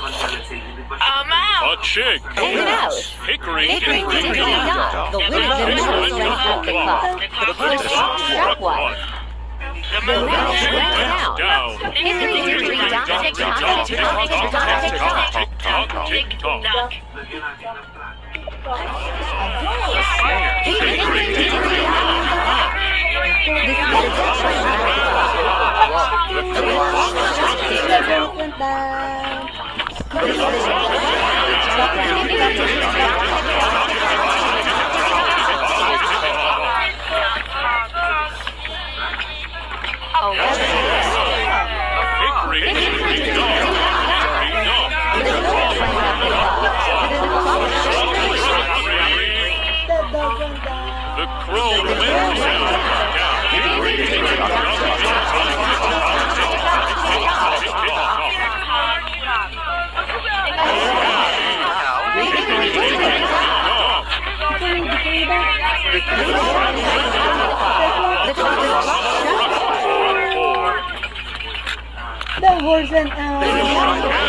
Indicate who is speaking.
Speaker 1: I'm out.
Speaker 2: A chick.
Speaker 3: And an out.
Speaker 2: Hickory,
Speaker 3: Hickory,
Speaker 2: dickory,
Speaker 3: dickory,
Speaker 2: dock.
Speaker 3: dock. The winner strength of the clock.
Speaker 2: The first
Speaker 3: Struck one. The match went down.
Speaker 2: Down.
Speaker 3: Hickory, dickory, dock, tick tock, tick tock, tick tock, tick tock.
Speaker 2: Tick tock, tick tock.
Speaker 3: Hickory, dickory, dickory, dock. This is the
Speaker 2: The crow went down.
Speaker 4: The horse and